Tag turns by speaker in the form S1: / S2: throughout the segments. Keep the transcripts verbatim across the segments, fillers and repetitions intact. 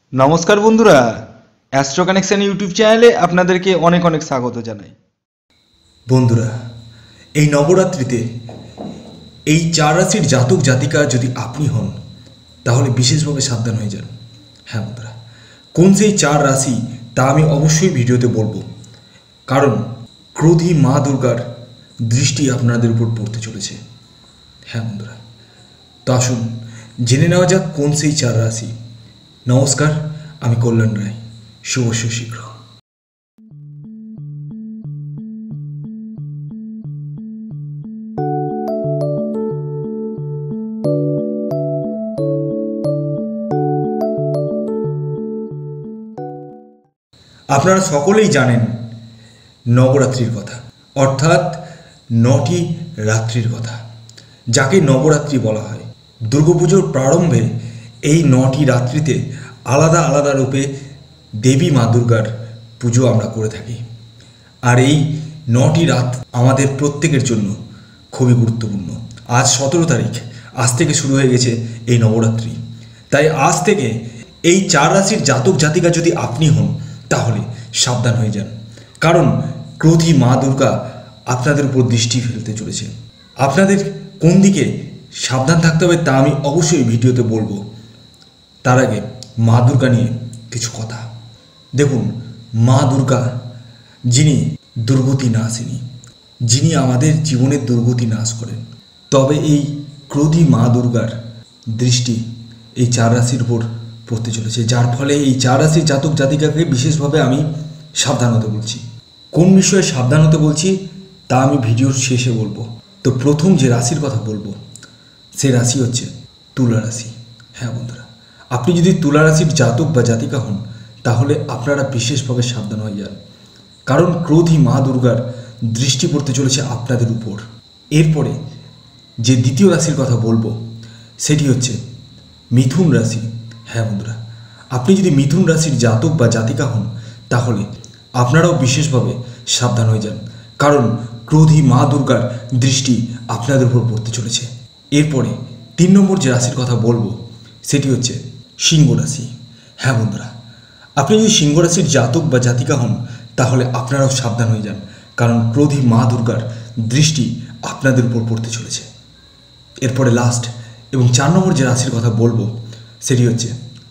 S1: নমস্কার বন্ধুরা, astro connection YouTube চ্যানেলে আপনাদেরকে অনেক অনেক স্বাগত জানাই।
S2: বন্ধুরা, এই নবরাত্রিতে এই চার রাশির জাতক জাতিকা যদি আপনি হন তাহলে বিশেষভাবে সাবধান হয়ে যান। হ্যাঁ বন্ধুরা, কোন সেই চার রাশি তা আমি অবশ্যই ভিডিওতে বলবো, কারণ ক্রোধী মা দুর্গার দৃষ্টি আপনাদের উপর পড়তে চলেছে। হ্যাঁ বন্ধুরা, তো আসুন জেনে নেওয়া যাক কোন সেই চার রাশি। নমস্কার, আমি কল্যাণ রায়। শুভস্য শীঘ্র। আপনারা সকলেই জানেন নবরাত্রির কথা, অর্থাৎ নটি রাত্রির কথা, যাকে নবরাত্রি বলা হয়। দুর্গাপুজোর প্রারম্ভে এই নটি রাত্রিতে আলাদা আলাদা রূপে দেবী মা দুর্গার পুজো আমরা করে থাকি। আর এই নটি রাত আমাদের প্রত্যেকের জন্য খুবই গুরুত্বপূর্ণ। আজ সতেরো তারিখ, আজ থেকে শুরু হয়ে গেছে এই নবরাত্রি। তাই আজ থেকে এই চার রাশির জাতক জাতিকা যদি আপনি হন তাহলে সাবধান হয়ে যান, কারণ ক্রোধী মা দুর্গা আপনাদের উপর দৃষ্টি ফেলতে চলেছে। আপনাদের কোন দিকে সাবধান থাকতে হবে তা আমি অবশ্যই ভিডিওতে বলবো। তার আগে মা দুর্গা নিয়ে কিছু কথা। দেখুন, মা দুর্গা যিনি দুর্গতি নাশিনী, যিনি আমাদের জীবনের দুর্গতি নাশ করেন। তবে এই ক্রোধী মা দুর্গার দৃষ্টি এই চার রাশির উপর পড়তে চলেছে, যার ফলে এই চার রাশির জাতক জাতিকাকে বিশেষভাবে আমি সাবধান হতে বলছি। কোন বিষয়ে সাবধান হতে বলছি তা আমি ভিডিওর শেষে বলবো। তো প্রথম যে রাশির কথা বলবো সে রাশি হচ্ছে তুলা রাশি। হ্যাঁ বন্ধুরা, আপনি যদি তুলা রাশির জাতক বা জাতিকা হন তাহলে আপনারা বিশেষভাবে সাবধান হয়ে যান, কারণ ক্রোধী মা দুর্গার দৃষ্টি পড়তে চলেছে আপনাদের উপর। এরপরে যে দ্বিতীয় রাশির কথা বলবো সেটি হচ্ছে মিথুন রাশি। হ্যাঁ বন্ধুরা, আপনি যদি মিথুন রাশির জাতক বা জাতিকা হন তাহলে আপনারাও বিশেষভাবে সাবধান হয়ে যান, কারণ ক্রোধী মা দুর্গার দৃষ্টি আপনাদের উপর পড়তে চলেছে। এরপরে তিন নম্বর যে রাশির কথা বলবো সেটি হচ্ছে সিংহ রাশি। হ্যাঁ বন্ধুরা, আপনি যদি সিংহ রাশির জাতক বা জাতিকা হন তাহলে আপনারাও সাবধান হয়ে যান, কারণ ক্রোধী মা দুর্গার দৃষ্টি আপনাদের উপর পড়তে চলেছে। এরপরে লাস্ট এবং চার নম্বর যে রাশির কথা বলবো সেটি হচ্ছে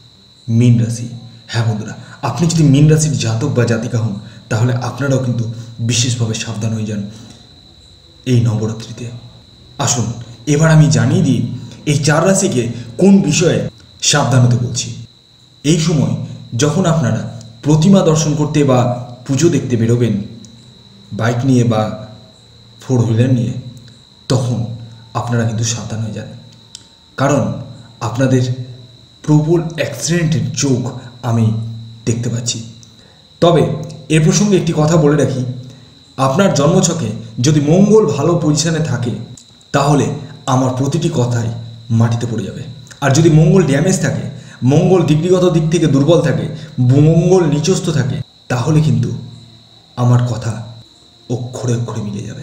S2: মীন রাশি। হ্যাঁ বন্ধুরা, আপনি যদি মীন রাশির জাতক বা জাতিকা হন তাহলে আপনারাও কিন্তু বিশেষভাবে সাবধান হয়ে যান এই নবরাত্রিতে। আসুন এবার আমি জানিয়ে দিই এই চার রাশিকে কোন বিষয়ে সাবধান হতে বলছি। এই সময় যখন আপনারা প্রতিমা দর্শন করতে বা পুজো দেখতে বেরোবেন বাইক নিয়ে বা ফোর হুইলার নিয়ে, তখন আপনারা কিন্তু সাবধান হয়ে যান, কারণ আপনাদের প্রবল অ্যাক্সিডেন্টের যোগ আমি দেখতে পাচ্ছি। তবে এ প্রসঙ্গে একটি কথা বলে রাখি, আপনার জন্মছকে যদি মঙ্গল ভালো পজিশনে থাকে তাহলে আমার প্রতিটি কথাই মাটিতে পড়ে যাবে। আর যদি মঙ্গল ড্যামেজ থাকে, মঙ্গল ডিগ্রিগত দিক থেকে দুর্বল থাকে, মঙ্গল নিচস্থ থাকে, তাহলে কিন্তু আমার কথা অক্ষরে অক্ষরে মিলে যাবে।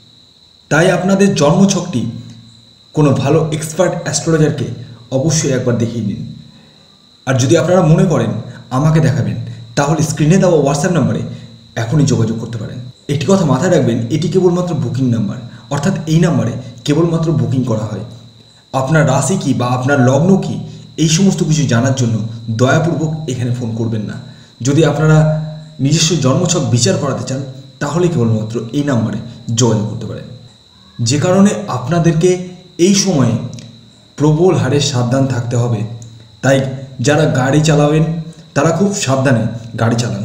S2: তাই আপনাদের জন্মছকটি কোনো ভালো এক্সপার্ট অ্যাস্ট্রোলজারকে অবশ্যই একবার দেখিয়ে নিন। আর যদি আপনারা মনে করেন আমাকে দেখাবেন তাহলে স্ক্রিনে দেওয়া হোয়াটসঅ্যাপ নাম্বারে এখনই যোগাযোগ করতে পারেন। একটি কথা মাথায় রাখবেন, এটি কেবলমাত্র বুকিং নাম্বার, অর্থাৎ এই নাম্বারে কেবলমাত্র বুকিং করা হয়। আপনার রাশি কী বা আপনার লগ্ন কী এই সমস্ত কিছু জানার জন্য দয়াপূর্বক এখানে ফোন করবেন না। যদি আপনারা নিজস্ব জন্মছক বিচার করাতে চান তাহলে কেবলমাত্র এই নাম্বারে যোগাযোগ করতে পারেন। যে কারণে আপনাদেরকে এই সময়ে প্রবল হারে সাবধান থাকতে হবে। তাই যারা গাড়ি চালাবেন তারা খুব সাবধানে গাড়ি চালান।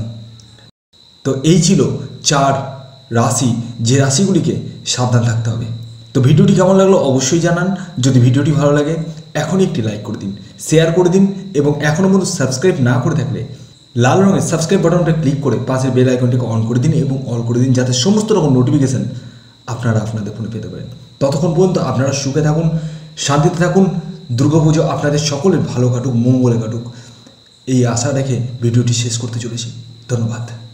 S2: তো এই ছিল চার রাশি, যে রাশিগুলিকে সাবধান থাকতে হবে। তো ভিডিওটি কেমন লাগলো অবশ্যই জানান। যদি ভিডিওটি ভালো লাগে এখনই একটি লাইক করে দিন, শেয়ার করে দিন, এবং এখনও পর্যন্ত সাবস্ক্রাইব না করে থাকলে লাল রঙের সাবস্ক্রাইব বাটনটা ক্লিক করে পাশের বেল আইকনটিকে অন করে দিন এবং অল করে দিন, যাতে সমস্ত রকম নোটিফিকেশান আপনারা আপনাদের ফোনে পেতে পারেন। ততক্ষণ পর্যন্ত আপনারা সুখে থাকুন, শান্তিতে থাকুন। দুর্গাপুজো আপনাদের সকলের ভালো কাটুক, মঙ্গলে কাটুক, এই আশা রেখে ভিডিওটি শেষ করতে চলেছি। ধন্যবাদ।